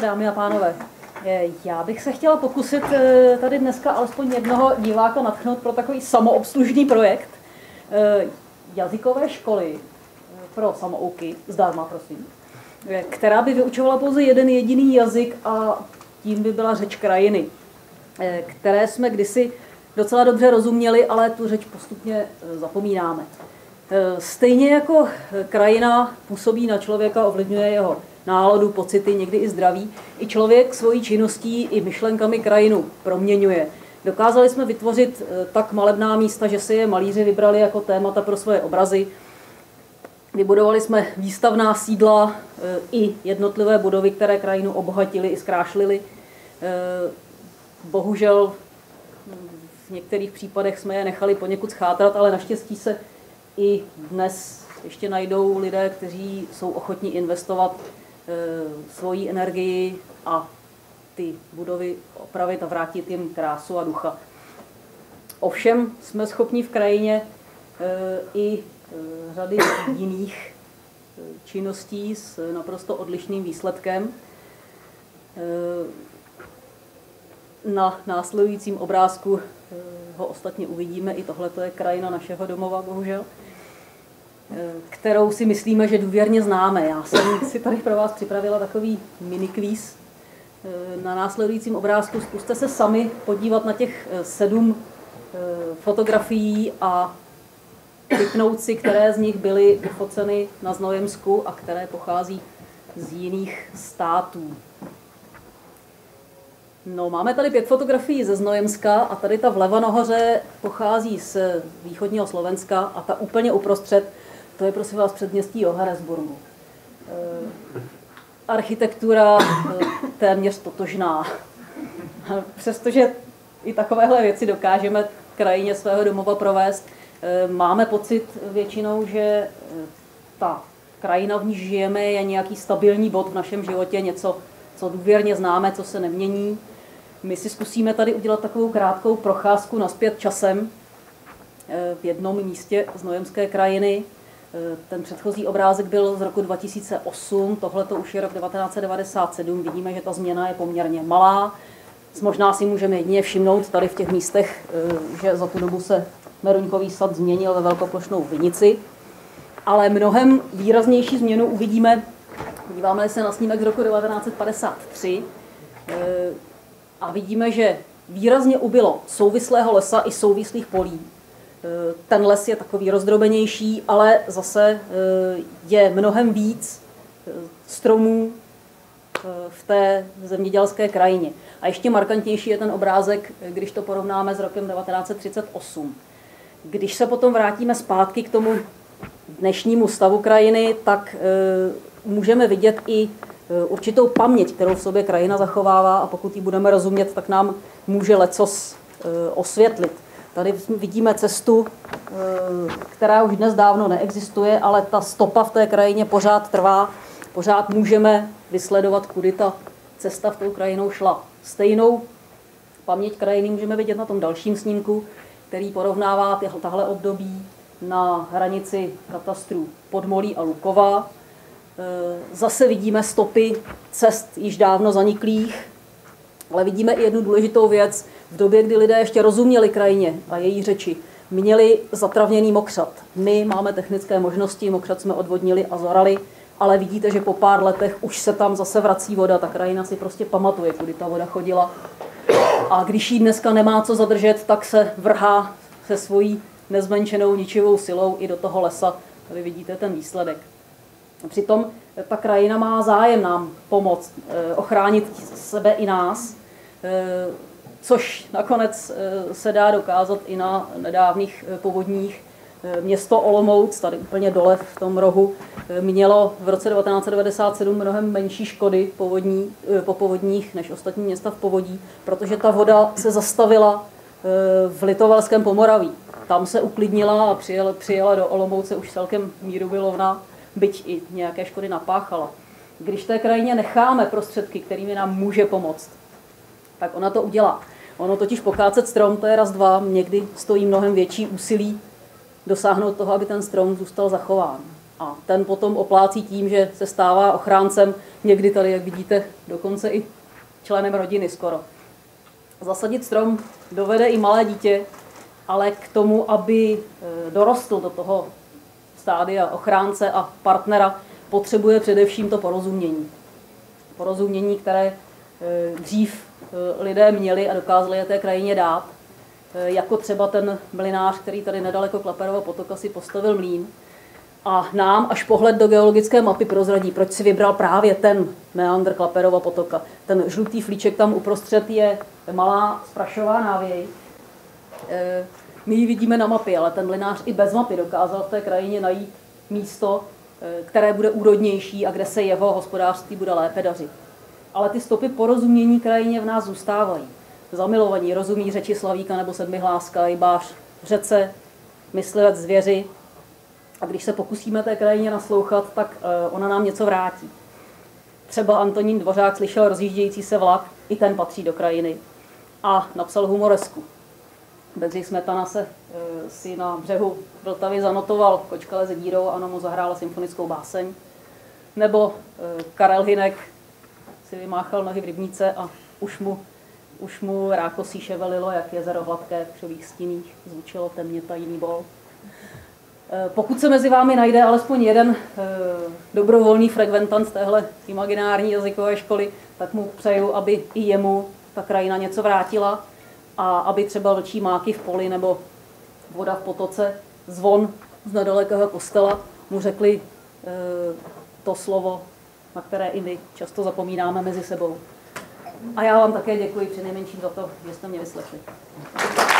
večer, dámy a pánové. Já bych se chtěla pokusit tady dneska alespoň jednoho diváka nadchnout pro takový samoobslužný projekt jazykové školy pro samouky, zdarma prosím, která by vyučovala pouze jeden jediný jazyk a tím by byla řeč krajiny, které jsme kdysi docela dobře rozuměli, ale tu řeč postupně zapomínáme. Stejně jako krajina působí na člověka, ovlivňuje jeho náladu, pocity, někdy i zdraví, i člověk svojí činností i myšlenkami krajinu proměňuje. Dokázali jsme vytvořit tak malebná místa, že si je malíři vybrali jako témata pro svoje obrazy. Vybudovali jsme výstavná sídla i jednotlivé budovy, které krajinu obohatily i zkrášlily. Bohužel v některých případech jsme je nechali poněkud schátrat, ale naštěstí se i dnes ještě najdou lidé, kteří jsou ochotní investovat svoji energii a ty budovy opravit a vrátit jim krásu a ducha. Ovšem jsme schopni v krajině i řady jiných činností s naprosto odlišným výsledkem. Na následujícím obrázku ho ostatně uvidíme, i tohle je krajina našeho domova, bohužel, kterou si myslíme, že důvěrně známe. Já jsem si tady pro vás připravila takový minikvíz. Na následujícím obrázku zkuste se sami podívat na těch 7 fotografií a typnout si, které z nich byly vyfoceny na Znojemsku a které pochází z jiných států. No, máme tady 5 fotografií ze Znojemska a tady ta vleva nahoře pochází z východního Slovenska a ta úplně uprostřed, to je prosím vás předměstí Johannesburgu. Architektura téměř totožná. Přestože i takovéhle věci dokážeme v krajině svého domova provést, máme pocit většinou, že ta krajina, v níž žijeme, je nějaký stabilní bod v našem životě, něco, co důvěrně známe, co se nemění. My si zkusíme tady udělat takovou krátkou procházku nazpět časem v jednom místě Znojemské krajiny. Ten předchozí obrázek byl z roku 2008, tohle to už je rok 1997. Vidíme, že ta změna je poměrně malá. Možná si můžeme jedině všimnout tady v těch místech, že za tu dobu se Meruňkový sad změnil ve velkoplošnou vinici. Ale mnohem výraznější změnu uvidíme, díváme se na snímek z roku 1953, a vidíme, že výrazně ubylo souvislého lesa i souvislých polí. Ten les je takový rozdrobenější, ale zase je mnohem víc stromů v té zemědělské krajině. A ještě markantnější je ten obrázek, když to porovnáme s rokem 1938. Když se potom vrátíme zpátky k tomu dnešnímu stavu krajiny, tak můžeme vidět i určitou paměť, kterou v sobě krajina zachovává, a pokud ji budeme rozumět, tak nám může lecos osvětlit. Tady vidíme cestu, která už dnes dávno neexistuje, ale ta stopa v té krajině pořád trvá, pořád můžeme vysledovat, kudy ta cesta v tou krajinou šla. Stejnou paměť krajiny můžeme vidět na tom dalším snímku, který porovnává tahle období na hranici katastrů Podmolí a Lukova. Zase vidíme stopy cest již dávno zaniklých, ale vidíme i jednu důležitou věc. V době, kdy lidé ještě rozuměli krajině a její řeči, měli zatravněný mokřad. My máme technické možnosti, mokřad jsme odvodnili a zorali, ale vidíte, že po pár letech už se tam zase vrací voda. Ta krajina si prostě pamatuje, kudy ta voda chodila. A když jí dneska nemá co zadržet, tak se vrhá se svojí nezmenšenou ničivou silou i do toho lesa. Tady vidíte ten výsledek. Přitom ta krajina má zájem nám pomoct, ochránit sebe i nás, což nakonec se dá dokázat i na nedávných povodních. Město Olomouc, tady úplně dole v tom rohu, mělo v roce 1997 mnohem menší škody po povodních než ostatní města v povodí, protože ta voda se zastavila v Litovelském Pomoraví. Tam se uklidnila a přijela do Olomouce už celkem mírumilovná, byť i nějaké škody napáchala. Když té krajině necháme prostředky, kterými nám může pomoct, tak ona to udělá. Ono totiž pokácet strom, to je raz, dva, někdy stojí mnohem větší úsilí dosáhnout toho, aby ten strom zůstal zachován. A ten potom oplácí tím, že se stává ochráncem, někdy tady, jak vidíte, dokonce i členem rodiny skoro. Zasadit strom dovede i malé dítě, ale k tomu, aby dorostl do toho stádia ochránce a partnera, potřebuje především to porozumění. Porozumění, které dřív lidé měli a dokázali je té krajině dát. Jako třeba ten mlynář, který tady nedaleko Klaperova potoka si postavil mlýn. A nám až pohled do geologické mapy prozradí, proč si vybral právě ten meandr Klaperova potoka. Ten žlutý flíček tam uprostřed je malá sprašová návěj. My ji vidíme na mapě, ale ten mlynář i bez mapy dokázal v té krajině najít místo, které bude úrodnější a kde se jeho hospodářství bude lépe dařit. Ale ty stopy porozumění krajině v nás zůstávají. Zamilovaní rozumí řeči Slavíka nebo Sedmihláska, rybář řece, myslivec zvěři. A když se pokusíme té krajině naslouchat, tak ona nám něco vrátí. Třeba Antonín Dvořák slyšel rozjíždějící se vlak, i ten patří do krajiny. A napsal humoresku. Bedřich Smetana si na břehu Vltavy zanotoval Kočka leze dírou a ona mu zahrála symfonickou báseň. Nebo Karel Hynek si vymáchal nohy v rybníce a už mu rákosí ševelilo, jak jezero hladké v křových stíních zvučilo temně tajný bol. Pokud se mezi vámi najde alespoň jeden dobrovolný frekventant téhle imaginární jazykové školy, tak mu přeju, aby i jemu ta krajina něco vrátila a aby třeba vlčí máky v poli nebo voda v potoce, zvon z nedalekého kostela mu řekli to slovo, na které i my často zapomínáme mezi sebou. A já vám také děkuji přinejmenším za to, že jste mě vyslechli.